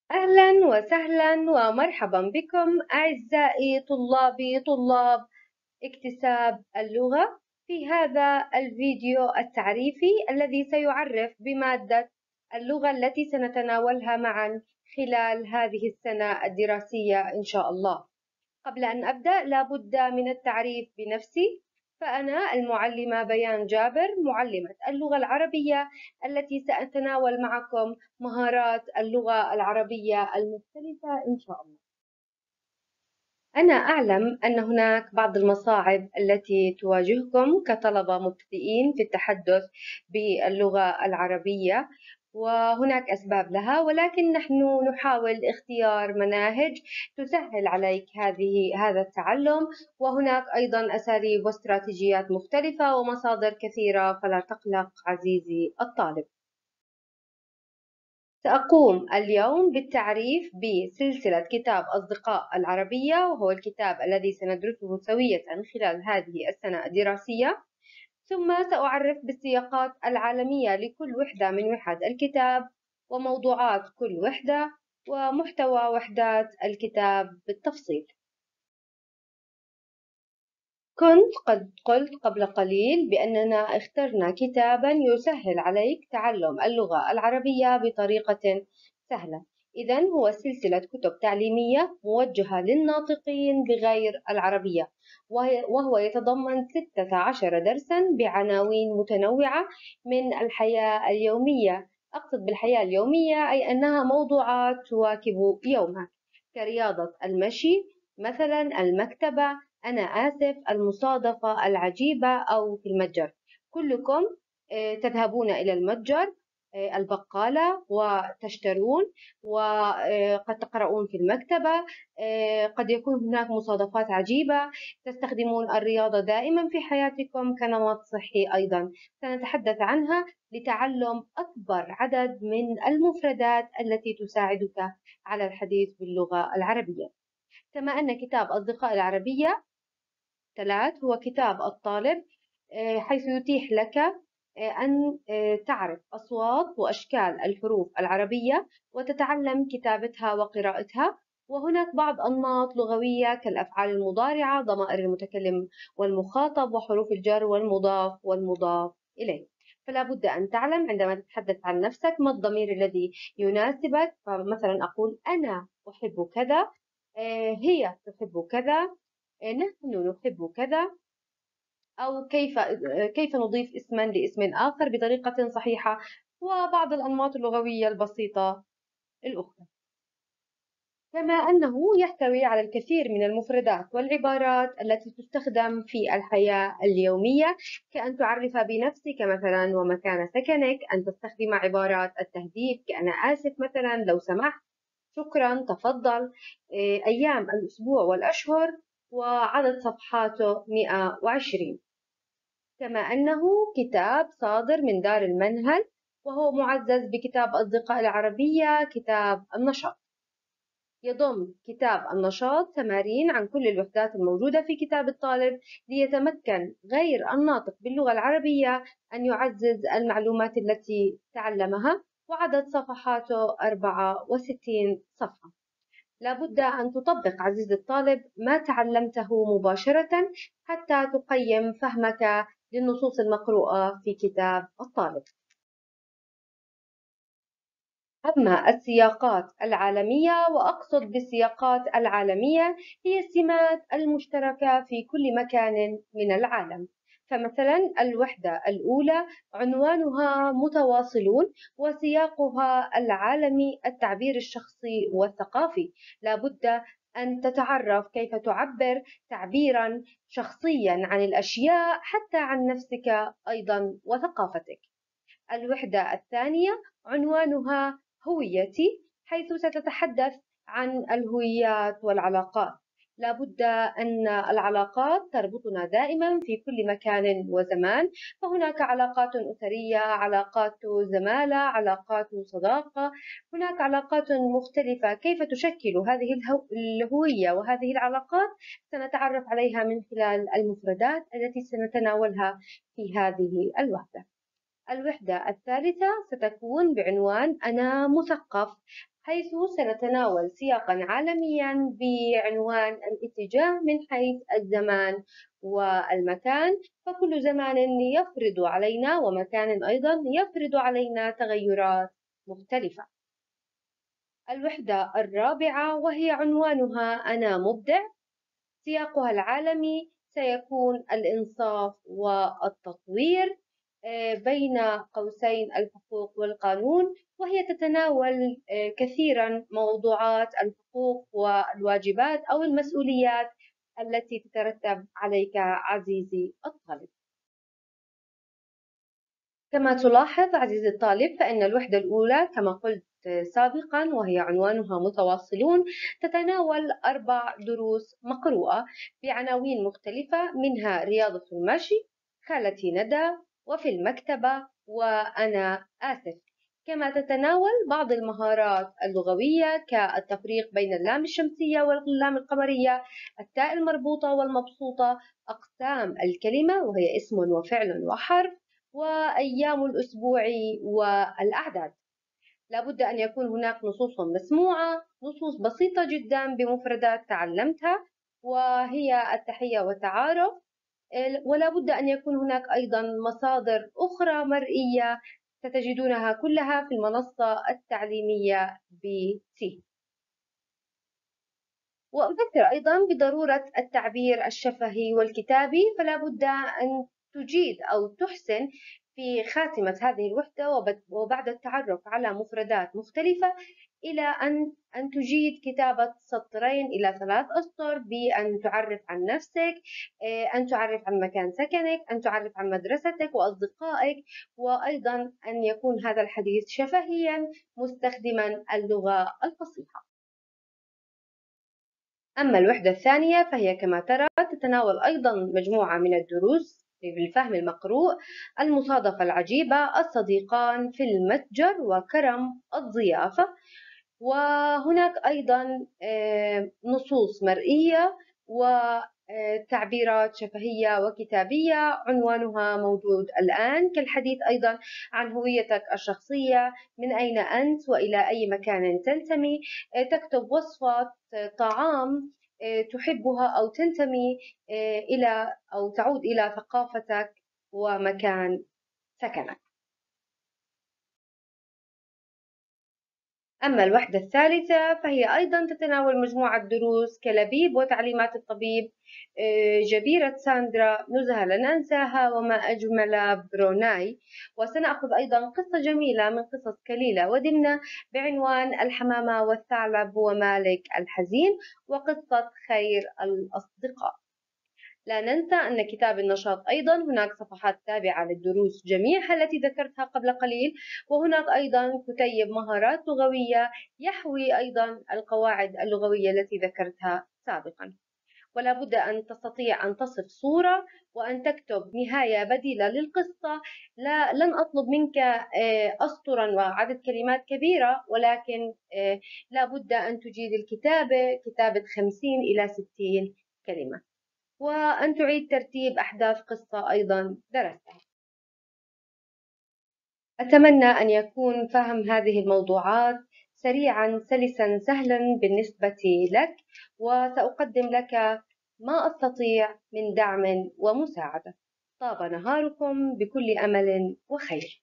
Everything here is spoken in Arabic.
أهلا وسهلا ومرحبا بكم أعزائي طلاب اكتساب اللغة في هذا الفيديو التعريفي الذي سيعرف بمادة اللغة التي سنتناولها معا خلال هذه السنة الدراسية إن شاء الله. قبل أن أبدأ لابد من التعريف بنفسي، فأنا المعلمة بيان جابر، معلمة اللغة العربية التي سأتناول معكم مهارات اللغة العربية المختلفة إن شاء الله. أنا أعلم أن هناك بعض المصاعب التي تواجهكم كطلبة مبتدئين في التحدث باللغة العربية، وهناك أسباب لها، ولكن نحن نحاول اختيار مناهج تسهل عليك هذا التعلم، وهناك أيضا أساليب واستراتيجيات مختلفة ومصادر كثيرة، فلا تقلق عزيزي الطالب. سأقوم اليوم بالتعريف بسلسلة كتاب أصدقاء العربية، وهو الكتاب الذي سندرسه سوية خلال هذه السنة الدراسية. ثم سأعرف بالسياقات العالمية لكل وحدة من وحد الكتاب، وموضوعات كل وحدة، ومحتوى وحدات الكتاب بالتفصيل. كنت قد قلت قبل قليل بأننا اخترنا كتابًا يسهل عليك تعلم اللغة العربية بطريقة سهلة. إذن هو سلسلة كتب تعليمية موجهة للناطقين بغير العربية، وهو يتضمن 16 درسًا بعناوين متنوعة من الحياة اليومية. أقصد بالحياة اليومية أي أنها موضوعات تواكب يومك، كرياضة المشي مثلًا، المكتبة، أنا آسف، المصادفة العجيبة، أو في المتجر. كلكم تذهبون إلى المتجر، البقالة، وتشترون، وقد تقرؤون في المكتبة. قد يكون هناك مصادفات عجيبة. تستخدمون الرياضة دائما في حياتكم كنمط صحي أيضا، سنتحدث عنها لتعلم أكبر عدد من المفردات التي تساعدك على الحديث باللغة العربية. كما أن كتاب أصدقاء العربية 3 هو كتاب الطالب، حيث يتيح لك أن تعرف أصوات وأشكال الحروف العربية وتتعلم كتابتها وقراءتها. وهناك بعض أنماط لغوية كالأفعال المضارعة، ضمائر المتكلم والمخاطب، وحروف الجر والمضاف والمضاف إليه. فلا بد أن تعلم عندما تتحدث عن نفسك ما الضمير الذي يناسبك. فمثلا أقول أنا أحب كذا، هي تحب كذا، نحن نحب كذا، أو كيف نضيف اسما لاسم آخر بطريقة صحيحة، وبعض الأنماط اللغوية البسيطة الأخرى. كما أنه يحتوي على الكثير من المفردات والعبارات التي تستخدم في الحياة اليومية، كأن تعرف بنفسك مثلا ومكان سكنك، أن تستخدم عبارات التهديد كأنا آسف مثلا، لو سمحت، شكرا، تفضل، أيام الأسبوع والأشهر، وعدد صفحاته 120. كما أنه كتاب صادر من دار المنهل، وهو معزز بكتاب أصدقاء العربية كتاب النشاط. يضم كتاب النشاط تمارين عن كل الوحدات الموجودة في كتاب الطالب، ليتمكن غير الناطق باللغة العربية أن يعزز المعلومات التي تعلمها، وعدد صفحاته 64 صفحة. لابد أن تطبق عزيزي الطالب ما تعلمته مباشرة حتى تقيم فهمك للنصوص المقروءة في كتاب الطالب. أما السياقات العالمية، وأقصد بالسياقات العالمية هي السمات المشتركة في كل مكان من العالم. فمثلا الوحدة الأولى عنوانها متواصلون، وسياقها العالمي، التعبير الشخصي والثقافي. لابد أن تتعرف كيف تعبر تعبيرا شخصيا عن الأشياء، حتى عن نفسك أيضا وثقافتك. الوحدة الثانية عنوانها هويتي، حيث ستتحدث عن الهويات والعلاقات. لابد أن العلاقات تربطنا دائما في كل مكان وزمان، فهناك علاقات أسرية، علاقات زمالة، علاقات صداقة، هناك علاقات مختلفة. كيف تشكل هذه الهوية وهذه العلاقات سنتعرف عليها من خلال المفردات التي سنتناولها في هذه الوحدة. الوحدة الثالثة ستكون بعنوان أنا مثقف، حيث سنتناول سياقا عالميا بعنوان الاتجاه من حيث الزمان والمكان، فكل زمان يفرض علينا ومكان أيضا يفرض علينا تغيرات مختلفة. الوحدة الرابعة وهي عنوانها أنا مبدع، سياقها العالمي سيكون الإنصاف والتطوير، بين قوسين الحقوق والقانون، وهي تتناول كثيرا موضوعات الحقوق والواجبات أو المسؤوليات التي تترتب عليك عزيزي الطالب. كما تلاحظ عزيزي الطالب فإن الوحدة الأولى كما قلت سابقا وهي عنوانها متواصلون تتناول 4 دروس مقروءة بعناوين مختلفة، منها رياضة المشي، خالتي ندى، وفي المكتبة، وأنا آسف. كما تتناول بعض المهارات اللغوية كالتفريق بين اللام الشمسية واللام القمرية، التاء المربوطة والمبسوطة، أقسام الكلمة وهي اسم وفعل وحرف، وأيام الأسبوع والأعداد. لابد أن يكون هناك نصوص مسموعة، نصوص بسيطة جدا بمفردات تعلمتها وهي التحية والتعارف، ولا بد أن يكون هناك أيضا مصادر أخرى مرئية ستجدونها كلها في المنصة التعليمية بسي. وأذكر أيضا بضرورة التعبير الشفهي والكتابي، فلا بد أن تجيد أو تحسن في خاتمة هذه الوحدة وبعد التعرف على مفردات مختلفة إلى أن تجيد كتابة سطرين إلى 3 أسطر بأن تعرف عن نفسك، أن تعرف عن مكان سكنك، أن تعرف عن مدرستك وأصدقائك، وأيضا أن يكون هذا الحديث شفهيا مستخدما اللغة الفصيحة. أما الوحدة الثانية فهي كما ترى تتناول أيضا مجموعة من الدروس بالفهم المقروء: المصادفة العجيبة، الصديقان في المتجر، وكرم الضيافة. وهناك أيضا نصوص مرئية وتعبيرات شفهية وكتابية عنوانها موجود الآن، كالحديث أيضا عن هويتك الشخصية، من أين أنت وإلى أي مكان تنتمي، تكتب وصفة طعام تحبها أو تنتمي إلى أو تعود إلى ثقافتك ومكان سكنك. أما الوحدة الثالثة فهي أيضا تتناول مجموعة دروس كلبيب وتعليمات الطبيب، جبيرة ساندرا، نزهة لن أنساها، وما أجمل بروناي. وسنأخذ أيضا قصة جميلة من قصص كليلة ودمنة بعنوان الحمامة والثعلب ومالك الحزين، وقصة خير الأصدقاء. لا ننسى أن كتاب النشاط أيضا هناك صفحات تابعة للدروس جميعها التي ذكرتها قبل قليل، وهناك أيضا كتيب مهارات لغوية يحوي أيضا القواعد اللغوية التي ذكرتها سابقا. ولا بد أن تستطيع أن تصف صورة وأن تكتب نهاية بديلة للقصة. لن أطلب منك أسطرا وعدد كلمات كبيرة، ولكن لا بد أن تجيد الكتابة كتابة 50 إلى 60 كلمة، وأن تعيد ترتيب أحداث قصة أيضا درستها. أتمنى أن يكون فهم هذه الموضوعات سريعا سلسا سهلا بالنسبة لك، وسأقدم لك ما أستطيع من دعم ومساعدة. طاب نهاركم بكل أمل وخير.